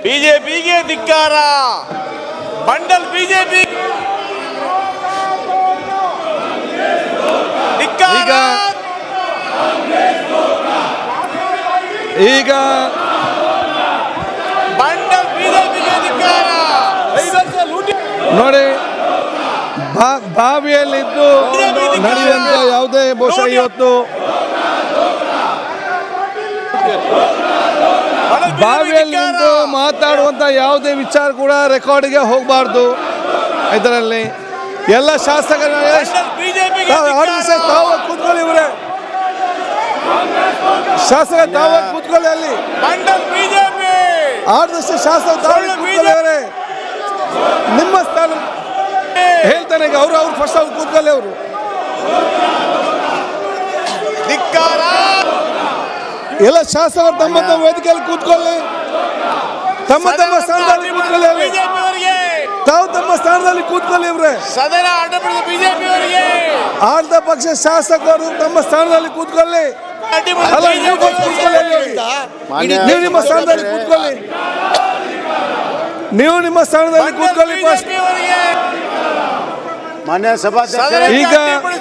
ಬಿಜೆಪಿಗೆ ಧಿಕ್ಕಾರ. Bundle BJP ಧಿಕ್ಕಾರ. ಈಗ ಬಂಡಲ್ ಬಿಜೆಪಿಗೆ ಧಿಕ್ಕಾರ. ನೋಡಿ, ಬಾವಿಯಲ್ಲಿದ್ದು ನಡೆಯುವಂತ ಯಾವುದೇ ಬಹುಶಃ ಇವತ್ತು ಬಾವಿಯಲ್ಲಿ ನಿಂತು ಮಾತಾಡುವಂತ ಯಾವುದೇ ವಿಚಾರ ಕೂಡ ರೆಕಾರ್ಡ್ಗೆ ಹೋಗಬಾರ್ದು. ಇದರಲ್ಲಿ ಎಲ್ಲ ಶಾಸಕರ ತಾವು ಕೂತ್ಕೊಳ್ಳಿ, ಇವರೇ ಶಾಸಕ ತಾವು ಕೂತ್ಕೊಳ್ಳಿ. ಅಲ್ಲಿ ಆರ್ದಷ್ಟು ಶಾಸಕ ತಾವು ಕೂತ್ಕೊಳ್ಳಿ. ನಿಮ್ಮ ಸ್ಥಾನ ಹೇಳ್ತಾನೆ ಈಗ ಅವ್ರು ಫಸ್ಟ್ ಅವ್ರು ಕೂತ್ಕೊಳ್ಳಿ. ಅವರು ಎಲ್ಲ ಶಾಸಕರು ತಮ್ಮ ತಮ್ಮ ವೇದಿಕೆಯಲ್ಲಿ ಕೂತ್ಕೊಳ್ಳಿ. ತಮ್ಮ ತಮ್ಮ ಸ್ಥಾನದಲ್ಲಿ ಕೂತ್ಕೊಳ್ಳಿ. ತಾವು ತಮ್ಮ ಸ್ಥಾನದಲ್ಲಿ ಕೂತ್ಕೊಳ್ಳಿ. ಇವ್ರೆ ಸದನ ಬಿಜೆಪಿಯವರಿಗೆ ಆರ್ಧ ಪಕ್ಷ ಶಾಸಕರು ತಮ್ಮ ಸ್ಥಾನದಲ್ಲಿ ಕೂತ್ಕೊಳ್ಳಿ. ಅಲ್ಲ, ನೀವು ಕೂತ್ಕೊಳ್ಳಿ. ನೀವು ನಿಮ್ಮ ಸ್ಥಾನದಲ್ಲಿ ಕೂತ್ಕೊಳ್ಳಿ. ನೀವು ನಿಮ್ಮ ಸ್ಥಾನದಲ್ಲಿ ಕೂತ್ಕೊಳ್ಳಿ. ಫಸ್ಟ್ ಮಾನ್ಯ ಸಭಾಧ್ಯಕ್ಷರೇ, ಈಗ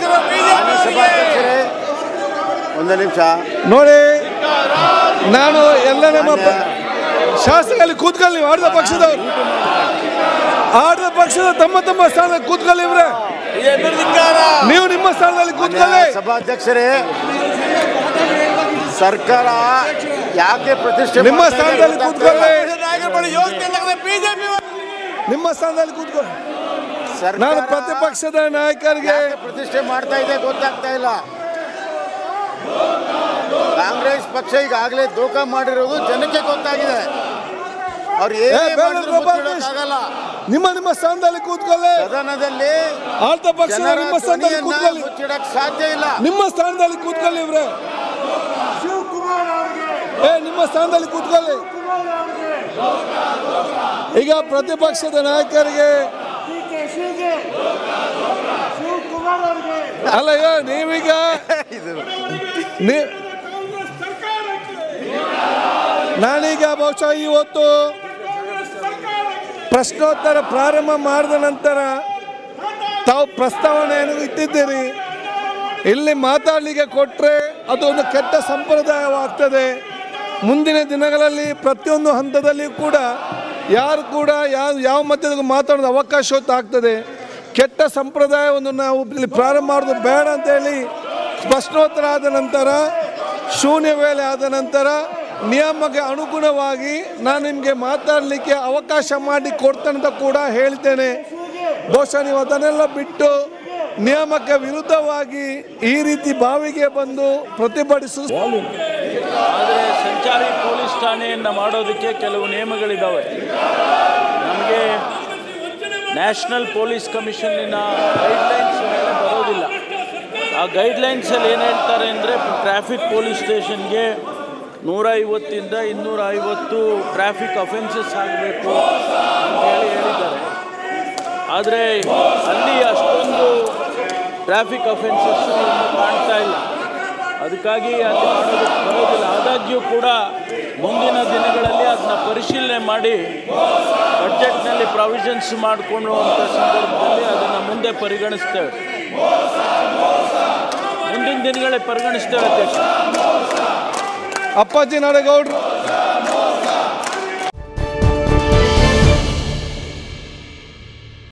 ಒಂದು ನಿಮಿಷ ನೋಡಿ, ನಾನು ಎಲ್ಲ ನಮ್ಮ ಶಾಸಕರಲ್ಲಿ ಕೂತ್ಕೊಳ್ಳಿ. ಆರ್ಧ ಪಕ್ಷದ ತಮ್ಮ ತಮ್ಮ ಸ್ಥಾನದಲ್ಲಿ ಕೂತ್ಕೊಳ್ಳಿ. ಇವ್ರೆ ನೀವು ನಿಮ್ಮ ಸ್ಥಾನದಲ್ಲಿ ಕೂತ್ಕೊಳ್ಳಿ. ಸಭಾಧ್ಯಕ್ಷರೇ, ಸರ್ಕಾರ ಯಾಕೆ ಪ್ರತಿಷ್ಠೆ ನಿಮ್ಮ ಸ್ಥಾನದಲ್ಲಿ ಕೂತ್ಕೊಳ್ಳಿ. ನಿಮ್ಮ ಸ್ಥಾನದಲ್ಲಿ ಕೂತ್ಕೊಳ್ಳಿ. ನಾನು ಪ್ರತಿಪಕ್ಷದ ನಾಯಕರಿಗೆ ಪ್ರತಿಷ್ಠೆ ಮಾಡ್ತಾ ಇದೆ ಗೊತ್ತಾಗ್ತಾ ಇಲ್ಲ. ಕಾಂಗ್ರೆಸ್ ಪಕ್ಷ ಈಗಾಗಲೇ ದೋಖ ಮಾಡಿರೋದು ಜನಕ್ಕೆ ಗೊತ್ತಾಗಿದೆ. ಅವ್ರು ಏನಾಗಲ್ಲ. ನಿಮ್ಮ ನಿಮ್ಮ ಸ್ಥಾನದಲ್ಲಿ ಕೂತ್ಕೊಳ್ಳಿ. ಸದನದಲ್ಲಿ ಆರ್ಧ ಪಕ್ಷದ ನಿಮ್ಮ ಸ್ಥಾನದಲ್ಲಿ ಕೂತ್ಕೊಳ್ಳಿ. ಮುಚ್ಚಿಡಕ್ ಸಾಧ್ಯ ಇಲ್ಲ. ನಿಮ್ಮ ಸ್ಥಾನದಲ್ಲಿ ಕೂತ್ಕೊಳ್ಳಿ. ಇವ್ರೆ ನಿಮ್ಮ ಸ್ಥಾನದಲ್ಲಿ ಕೂತ್ಕೊಳ್ಳಿ. ಈಗ ಪ್ರತಿಪಕ್ಷದ ನಾಯಕರಿಗೆ ಅಲ್ಲ, ನೀವೀಗ ನಾನೀಗ ಬಹುಶಃ ಇವತ್ತು ಪ್ರಶ್ನೋತ್ತರ ಪ್ರಾರಂಭ ಮಾಡಿದ ನಂತರ ತಾವು ಪ್ರಸ್ತಾವನೆಯನ್ನು ಇಟ್ಟಿದ್ದೀರಿ. ಇಲ್ಲಿ ಮಾತಾಡಲಿಕ್ಕೆ ಕೊಟ್ಟರೆ ಅದೊಂದು ಕೆಟ್ಟ ಸಂಪ್ರದಾಯವಾಗ್ತದೆ. ಮುಂದಿನ ದಿನಗಳಲ್ಲಿ ಪ್ರತಿಯೊಂದು ಹಂತದಲ್ಲಿ ಕೂಡ ಯಾರು ಕೂಡ ಯಾವ ಮಧ್ಯದಲ್ಲಿ ಮಾತಾಡೋದು ಅವಕಾಶ ಆಗ್ತದೆ. ಕೆಟ್ಟ ಸಂಪ್ರದಾಯವನ್ನು ನಾವು ಇಲ್ಲಿ ಪ್ರಾರಂಭ ಮಾಡೋದು ಬೇಡ ಅಂತೇಳಿ ಪ್ರಶ್ನೋತ್ತರ ಆದ ನಂತರ, ಶೂನ್ಯ ವೇಳೆ ಆದ ನಂತರ ನಿಯಮಕ್ಕೆ ಅನುಗುಣವಾಗಿ ನಾನು ನಿಮಗೆ ಮಾತಾಡಲಿಕ್ಕೆ ಅವಕಾಶ ಮಾಡಿ ಕೊಡ್ತೇನೆ ಅಂತ ಕೂಡ ಹೇಳ್ತೇನೆ. ಬಹುಶಃ ನೀವು ಅದನ್ನೆಲ್ಲ ಬಿಟ್ಟು ನಿಯಮಕ್ಕೆ ವಿರುದ್ಧವಾಗಿ ಈ ರೀತಿ ಬಾವಿಗೆ ಬಂದು ಪ್ರತಿಭಟಿಸುವುದು. ಆದರೆ ಸಂಚಾರಿ ಪೊಲೀಸ್ ಠಾಣೆಯನ್ನು ಮಾಡೋದಕ್ಕೆ ಕೆಲವು ನಿಯಮಗಳಿದ್ದಾವೆ. ನಮಗೆ ನ್ಯಾಷನಲ್ ಪೊಲೀಸ್ ಕಮಿಷನ್ನಿನ ಗೈಡ್ಲೈನ್ಸ್ ಮೇಲೆ ಬರೋದಿಲ್ಲ. ಆ ಗೈಡ್ಲೈನ್ಸಲ್ಲಿ ಏನು ಹೇಳ್ತಾರೆ ಅಂದರೆ, ಟ್ರಾಫಿಕ್ ಪೊಲೀಸ್ ಸ್ಟೇಷನ್ಗೆ 150 ಇಂದ 250 ಟ್ರಾಫಿಕ್ ಅಫೆನ್ಸಸ್ ಆಗಬೇಕು ಅಂತೇಳಿ ಹೇಳಿದ್ದಾರೆ. ಆದರೆ ಅಲ್ಲಿ ಅಷ್ಟೊಂದು ಟ್ರಾಫಿಕ್ ಅಫೆನ್ಸಸ್ ಕಾಣ್ತಾ ಇಲ್ಲ. ಅದಕ್ಕಾಗಿ ಅಲ್ಲಿ ಮಾಡೋದಕ್ಕೆ ಬರೋದಿಲ್ಲ. ಆದಾಗ್ಯೂ ಕೂಡ ಮುಂದಿನ ದಿನಗಳಲ್ಲಿ ಅದನ್ನ ಪರಿಶೀಲನೆ ಮಾಡಿ ಬಜೆಟ್ನಲ್ಲಿ ಪ್ರಾವಿಷನ್ಸ್ ಮಾಡಿಕೊಳ್ಳುವಂಥ ಸಂದರ್ಭದಲ್ಲಿ ಅದನ್ನು ಮುಂದೆ ಪರಿಗಣಿಸ್ತೇವೆ. ಮುಂದಿನ ದಿನಗಳಲ್ಲಿ ಪರಿಗಣಿಸ್ತೇವೆ. ಅಧ್ಯಕ್ಷ ಅಪ್ಪಾಜಿ ನಾಡಗೌಡರು.